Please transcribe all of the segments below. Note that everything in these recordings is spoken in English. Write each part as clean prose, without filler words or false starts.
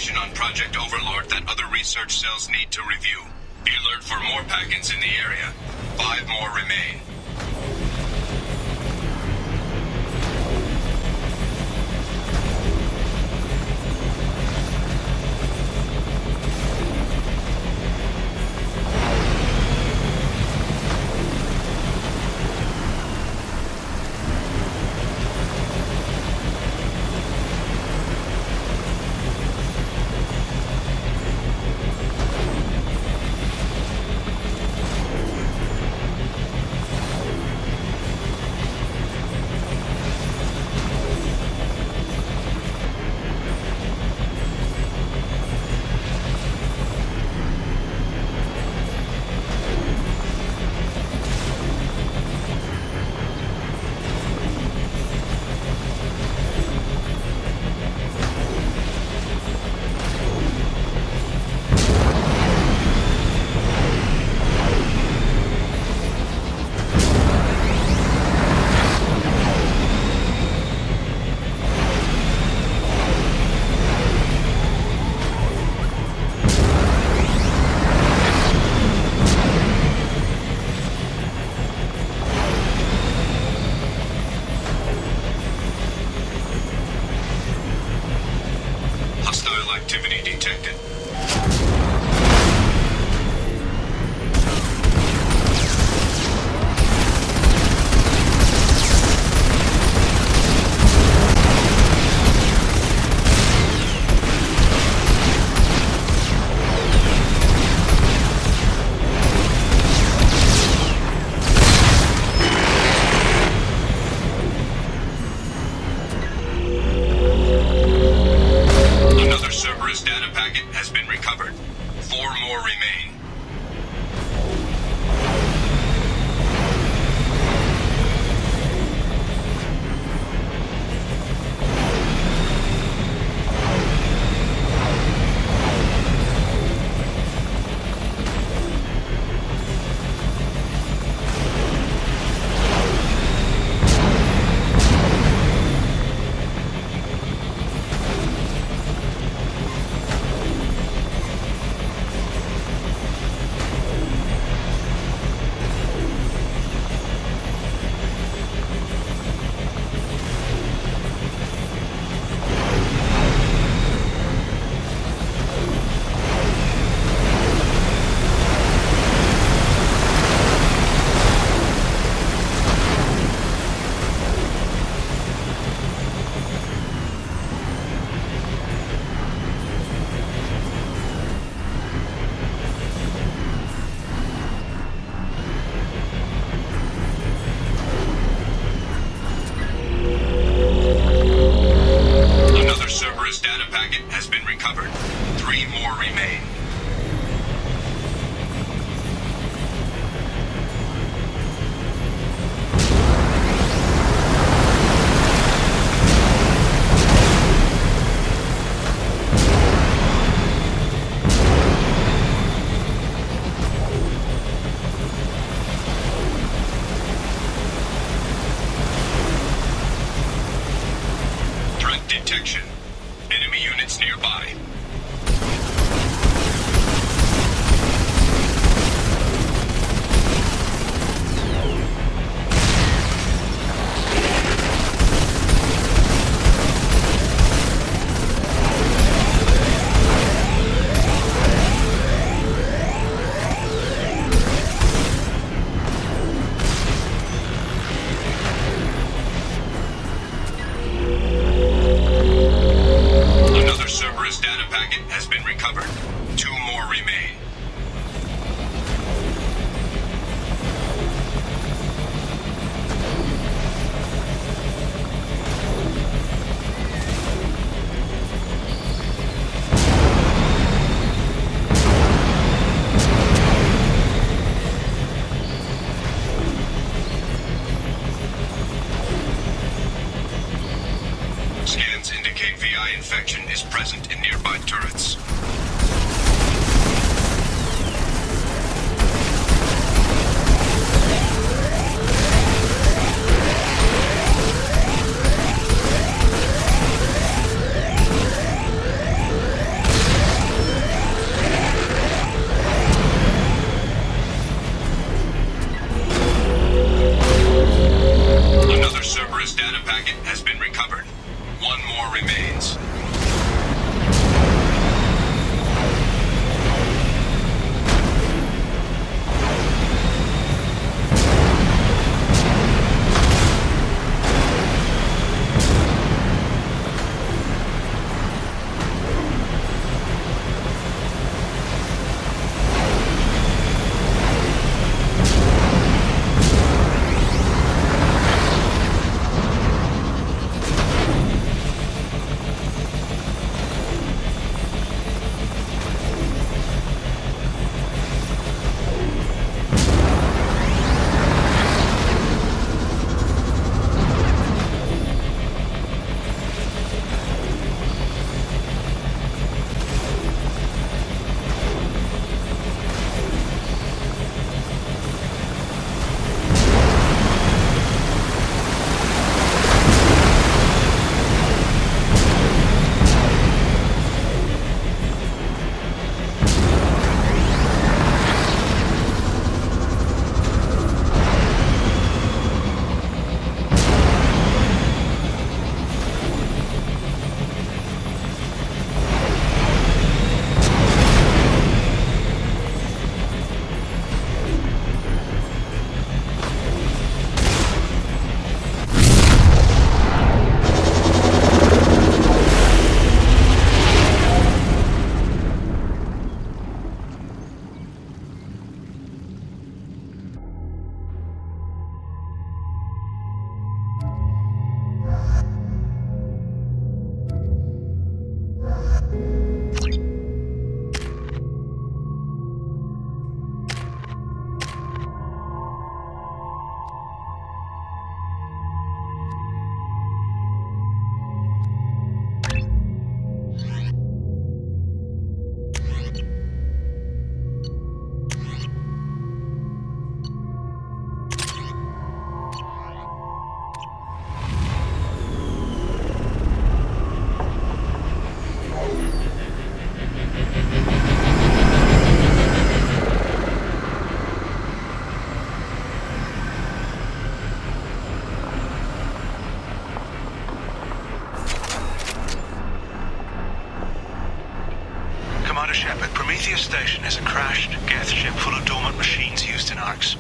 information on Project Overlord that other research cells need to review. Be alert for more packets in the area. 5 more remain.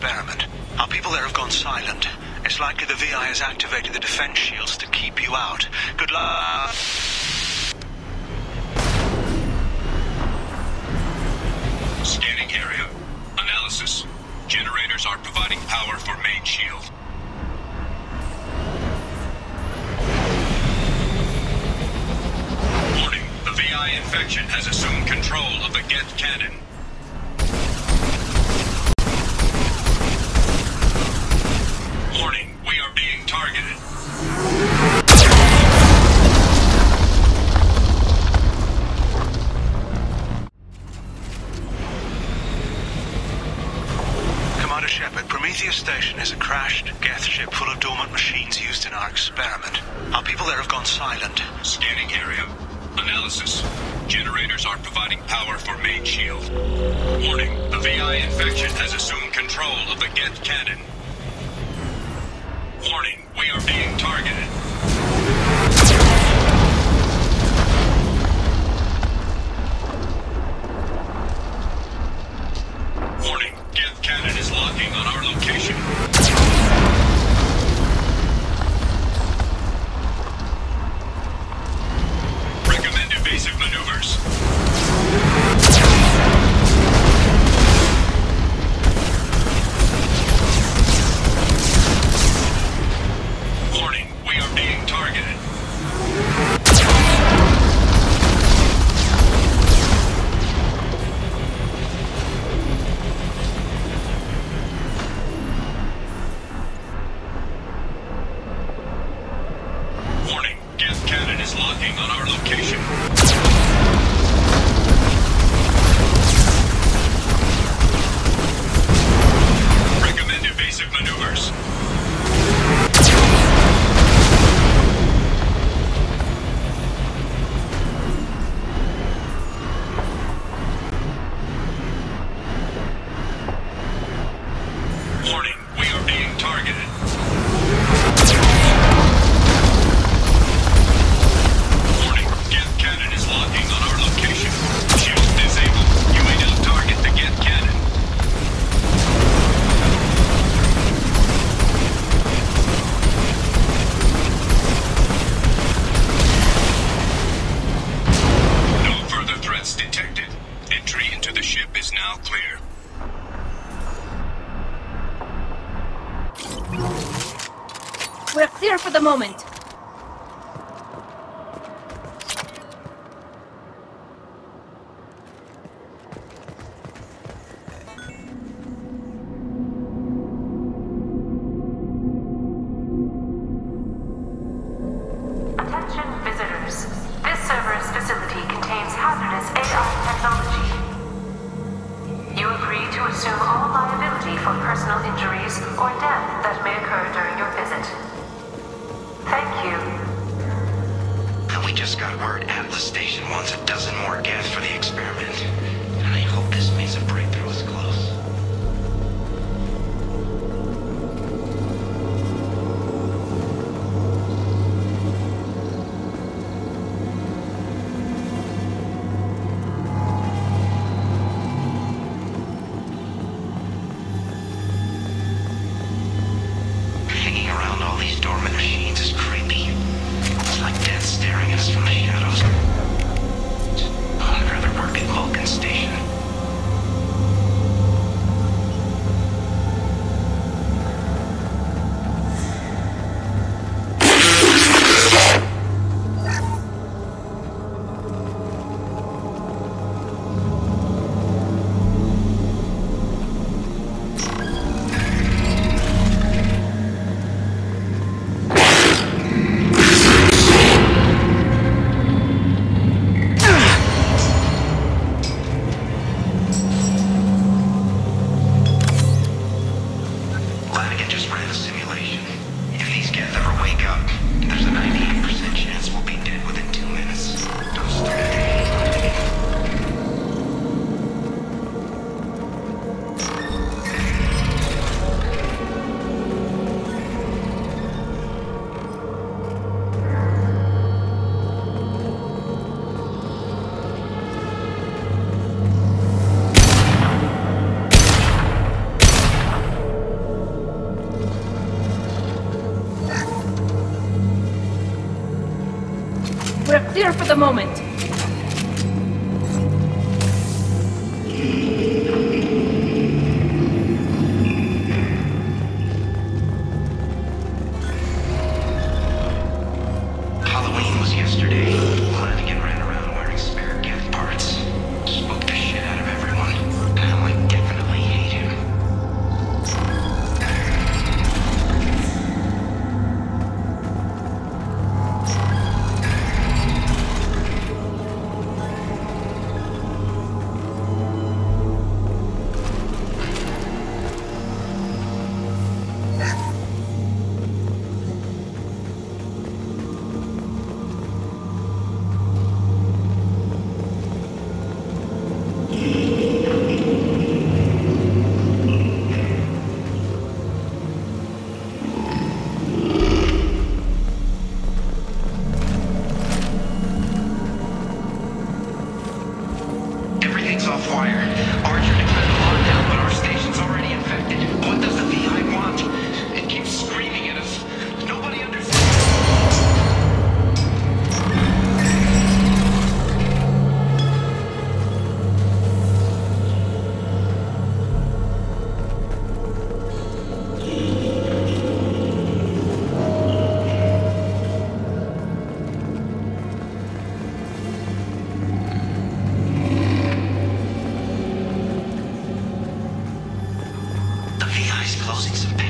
experiment. Our people there have gone silent. It's likely the VI has activated the defense shields to keep you out. Good luck. Scanning area. Analysis. Generators are providing power for main shield. Warning. The VI infection has assumed control of the Geth cannon. Warning. We are being targeted. Commander Shepard, Prometheus Station is a crashed Geth ship full of dormant machines used in our experiment. Our people there have gone silent. Scanning area. Analysis. Generators are providing power for main shield. Warning. The VI infection has assumed control of the Geth cannon. Warning. We are being targeted. Warning. Geth cannon is locking on our location. Recommend evasive maneuvers. Warning. We are being targeted. Warning. Geth cannon is locking on our location. Recommend evasive maneuvers. Warning. We are being targeted. Warning. Geth cannon is locking on our location. Shields disabled. You may now target the Geth cannon. No further threats detected. Entry into the ship is now clear. We're clear for the moment. Attention visitors. This server's facility contains hazardous AI technology. You agree to assume all liability for personal injuries or death that may occur during your visit. Thank you. And we just got word at the station wants a dozen more Geth for the experiment. And I hope this means a breakthrough is close. Hanging around all these dormant machines is creepy. It's like death staring at us from the shadows. I'd rather work at Vulcan Station. Lanigan just ran a simulation. If these Geth ever wake up, there's a 98% chance we'll be dead within 2 minutes. Don't start it. clear for the moment. Halloween was yesterday. Flanagan ran around wearing spare Geth parts. Spooked the shit out of everyone. Now I definitely hate him. Everything's off wire. Archer declared a lockdown, but our station's already infected. What does the VI want? It keeps screaming at us. Nobody understands. The VI's closing some